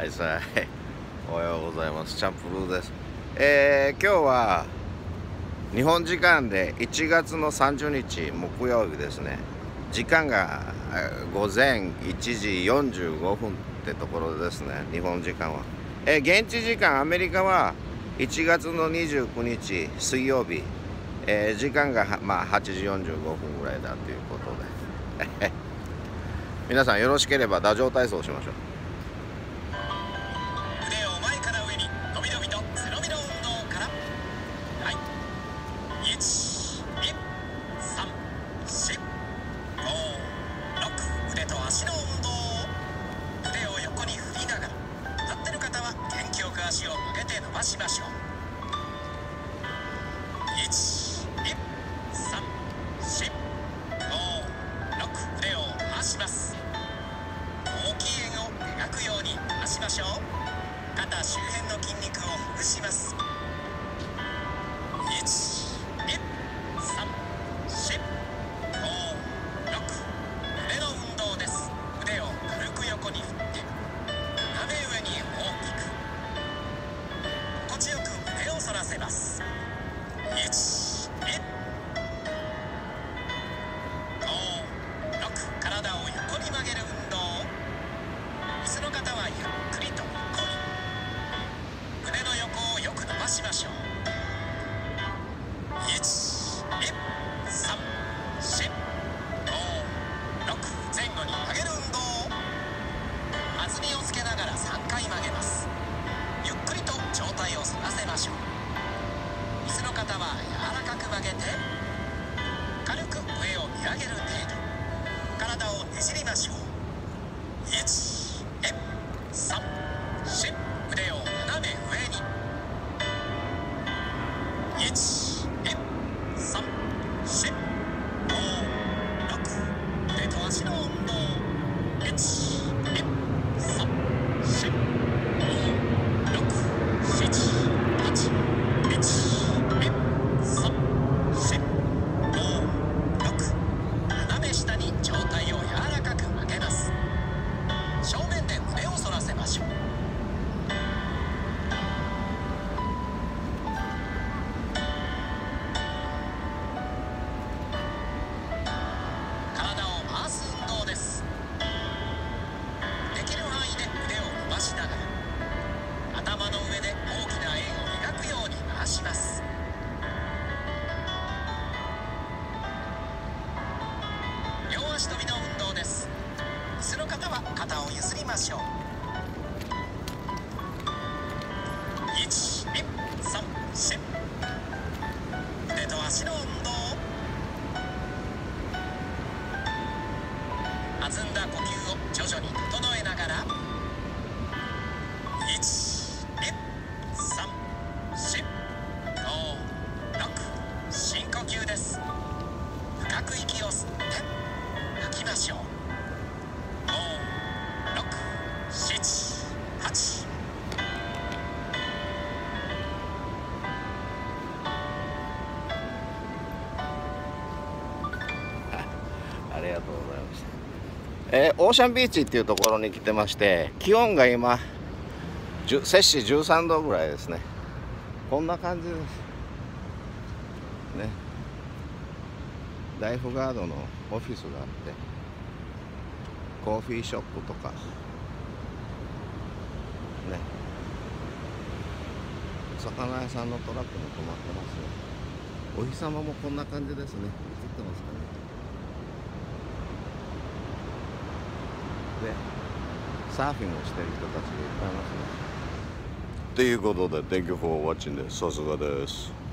はいさい。おはようございます。チャンプルーです。今日は日本時間で1月の30日木曜日ですね。時間が午前1時45分ってところですね。日本時間は。現地時間アメリカは1月の29日水曜日。時間が8時45分ぐらいだということで。皆さんよろしければ打上体操をしましょう。 腕を前から上に伸び伸びと背伸びの運動から。はい、1、2、3、4、5、6、腕と足の運動。腕を横に振りながら、立ってる方は元気よく足を曲げて伸ばしましょう。1、2、3、4、5、6、腕を回します。大きい円を描くように回しましょう。肩周辺の筋肉をほぐします。1、2、3、4、5、6、腕の運動です。腕を軽く横に振って斜め上に大きく心地よく腕を反らせます。1、2、5、6、体を横に曲げる運動。椅子の方はゆっくりと横に。胸の横をよく伸ばしましょう。1、2、3、4、5、6、前後に曲げる運動。弾みをつけながら3回曲げます。ゆっくりと上体を反らせましょう。椅子の方は柔らかく曲げて軽く上を見上げる程度。体をねじりましょう。1、2、3、4、腕を斜め上に。1、2、3、4、5、6、腕と足の運動。1、2、3、4、5、6、7、8、1、2、3、4、5、6。斜め下に上体を柔らかく曲げます。正面で胸を反らせましょう。体を回す運動です。できる範囲で腕を伸ばしながら頭の上で大きな円を描くように回します。両足跳びの運動です。椅子の方は肩をゆすりましょう。1、2、3、4。腕と足の運動。弾んだ呼吸を徐々に整えながら。1、2、3、4、5、6。深呼吸です。深く息を吸って吐きましょう。5、6、7、8。 ありがとうございました。オーシャンビーチっていうところに来てまして、気温が今摂氏13度ぐらいですね。こんな感じですね。ライフガードのオフィスがあって、コーヒーショップとかね、お魚屋さんのトラックも止まってますよ。お日様もこんな感じですね。映ってますかね。で、サーフィンをしてる人たちがいっぱいいますね。ということで、Thank you for watching です。さすがです。